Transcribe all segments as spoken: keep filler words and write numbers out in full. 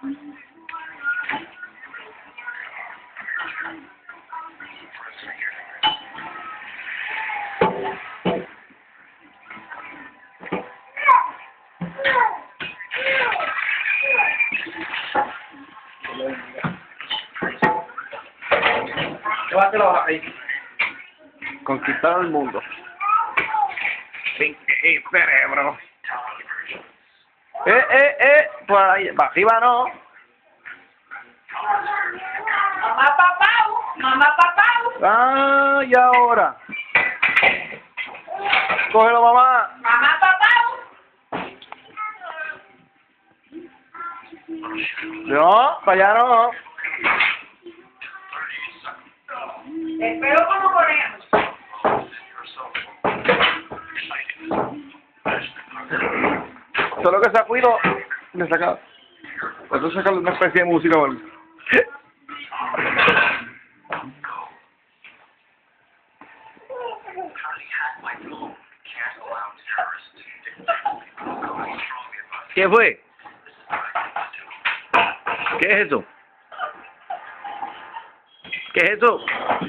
Llévatelo ahí. Conquistar el mundo. Sin cerebro. Eh, eh, eh. Por ahí. Para arriba no. Mamá papau, mamá papau. Ah, y ahora. Cógelo, mamá. Mamá papau. No, para allá no. Espero como conejo. Solo que se cuido, me saca. Puedo sacarle una especie de música o algo. ¿Qué fue? ¿Qué es eso? ¿Qué es eso?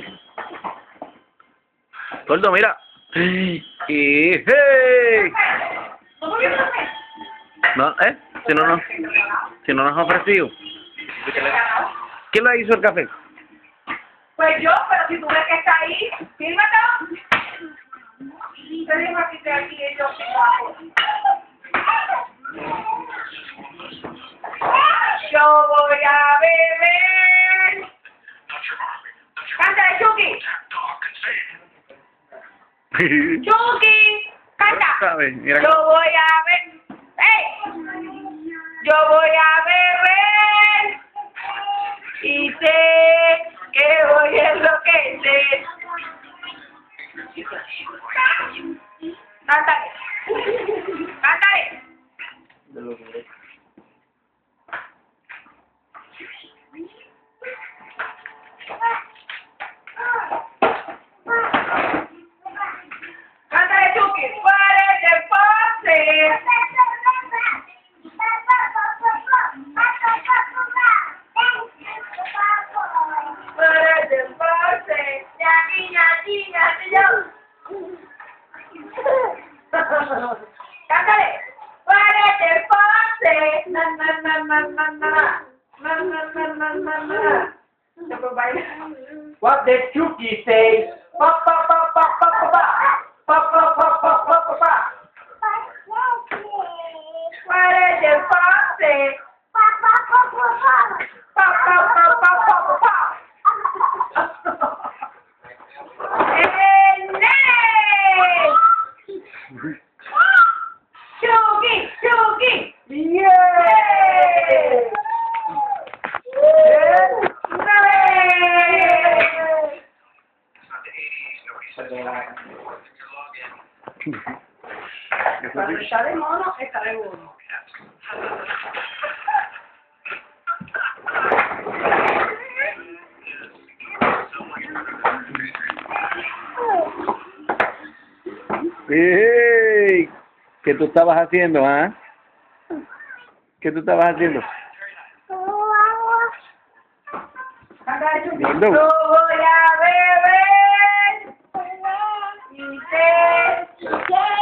Gordo, mira. Y hey. ¿Cómo que no sé? No, ¿eh? Si no, no. Si no nos ha ofrecido. ¿Quién le hizo el café? Pues yo, pero si tú ves que está ahí, fírmatelo. Te digo aquí, te aquí, y yo abajo. Yo voy a beber. Cántale, Chucky. Chucky, canta. ¿Sabes? Mira. Yo voy a beber. ¡Ey! Yo voy a beber. Y sé que voy a enloquecer. Cántale. Cántale. Cántale, Chucky. ¿Cuál es el postre? ¿Cuál es el postre? Cántale. ¿Cuál es el postre? Na, na, na, na, na, na. Na, na, na, na, na, na. Ya pues baila. What did Chucky say? Pa pa pa pa pa pa pa. Pa pa pa pa pa pa pa. ¿Cuál es el postre? Pa pa pa pa pa pa pa. ¡El nene! ¡Chucky! ¡Chucky! Yeah. ¡Una vez! Cuando está de mono, está de mono. ¡Ey! ¿Qué tú estabas haciendo, ah? ¿Qué tú estabas haciendo? Cántale, Chucky. Gordo. Yo voy a beber. Y sé.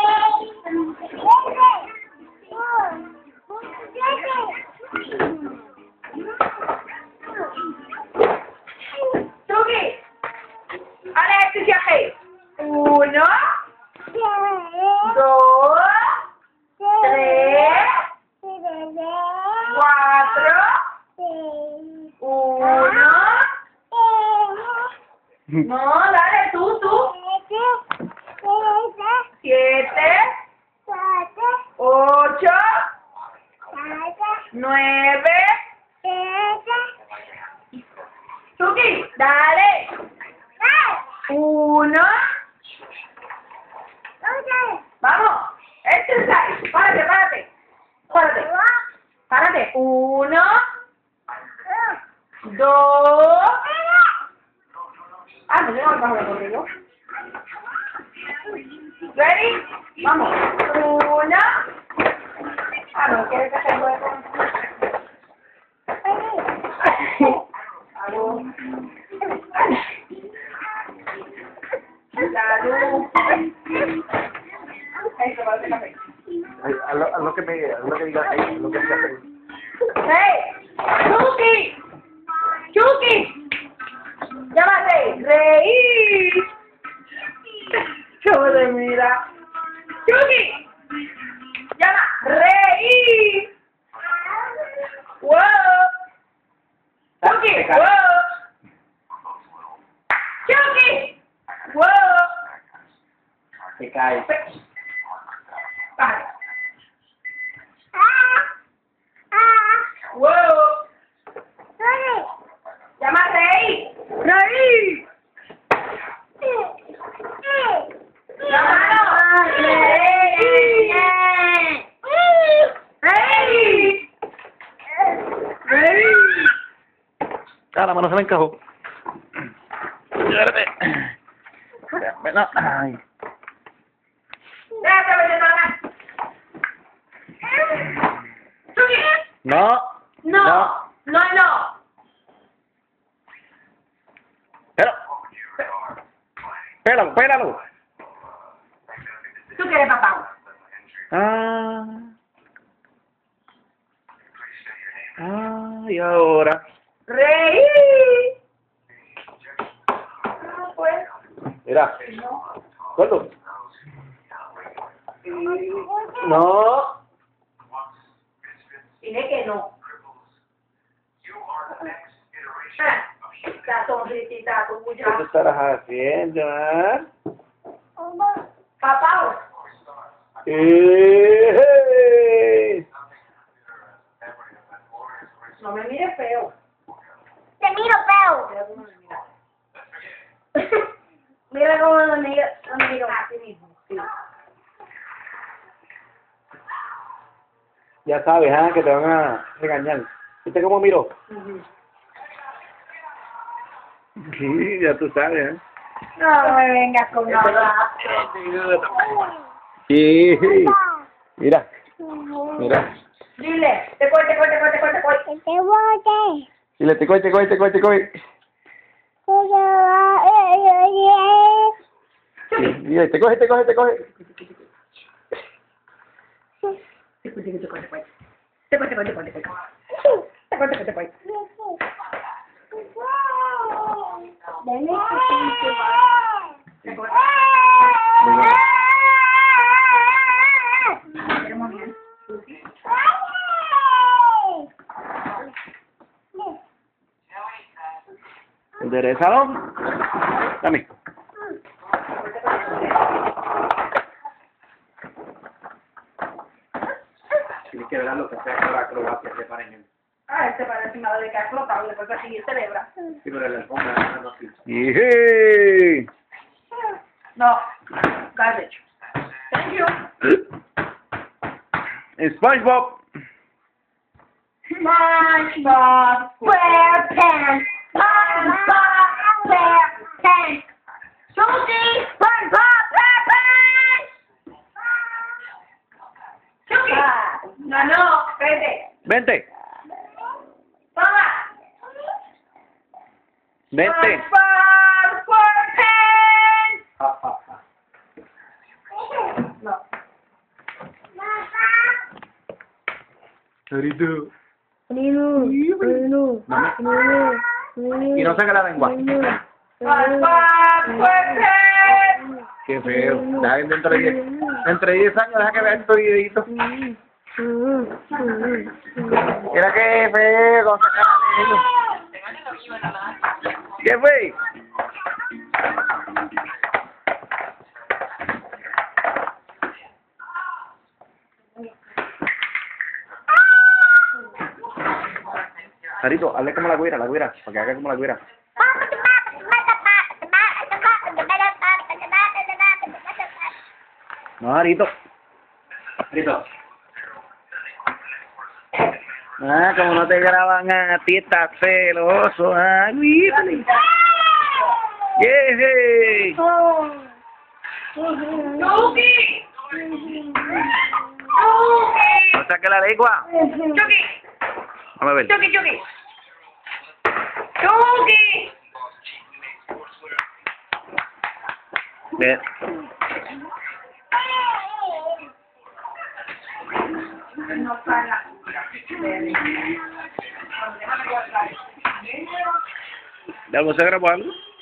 Chucky. Alexis, ya hey. Uno. Dos. Tres. Cuatro. Uno. No, dale, tú, tú. Siete. Ocho. Nueve. Chucky, dale. Uno. Vamos. Exercise. Párate, párate. Párate. Párate. Uno. Dos. Ah, no tengo el bajo de conmigo. Ready? Vamos. Una. Ah, no, ¿quieres que se juegue con? lo que se hace. ¡Hey! ¡Chucky! ¡Chucky! Llama Rey. ¡Rey! ¿Cómo te mira? ¡Chucky! Llama Rey. ¡Wow! ¡Chucky! ¡Wow! ¡Chucky! ¡Wow! Se cae. Bájale. ¡Wow! ¡Llama Rey! ¡Rey! ¡Llámalo! ¡Rey! ¡Rey! ¡Rey! Ah, la mano se me encajó. Espérate. No, ay. Déjate ver acá. ¡Chucky! No. No, no, no. Pero. Pélalo, pélalo. ¿Tú quieres papá? Ah. Ah, y ahora. Rey. Ah, pues. Mira. ¿Cuándo? No. Dile que no. Ah, esa sonrisita ¿Qué te tuya. estarás haciendo, ah? Papá. ¡Eh! No me mires feo. Te miro feo. Mira cómo me mira. Mira cómo lo miro. Lo miro. Así mismo. Sí. Ya sabes, ah, que te van a regañar. ¿Viste cómo miró? Ujú. Sí, ya tú sabes, ¿eh? No me vengas con nada. Sí. Mira, mira. Dile, te coge, te coge, te coge, te coge, te coge. Te bote. Dile, te coge, te coge, te coge, te coge. Dile, te coge, te coge, te coge. Te coge, te coge, te coge. Te coge, te coge, te coge, te coge. Te coge, te coge, te coge. Dame Te coge. Queremos bien. Enderezalo. Dame. Tienes que ver lo que sea con la acrobacia que paren. Ah, este parece una de que ha explotado, después así celebra. Sí, pero la alfombra no así. ¡Yee! No, garbage. Thank you. SpongeBob. SpongeBob SquarePants. SpongeBob SquarePants. Chucky, SpongeBob SquarePants. Chucky. No, no, vete. Vente. Toma. Vente. SpongeBob SquarePants. Ja, ja, ja. No. Ahorita. Nino, Nino, Nino, Y no saca la lengua. SpongeBob SquarePants. Qué feo. Deja que dentro de diez, dentro de diez años deja que vean estos videitos. Mira qué feo. Con sacar la lengua. ¿Qué fue? Sarito, hazle como la güera, la güera, para que haga como la güera. No, Sarito. Listo. Ah, como no te graban a ti, estás celoso. Ah, mírale. Yeah. Chucky. Chucky. No saque la lengua. Chucky. Vamos a ver. Chucky, Chucky. Chucky. Ve. No está en la cura. Déjame guardar. ¿Ya vamos a grabar algo?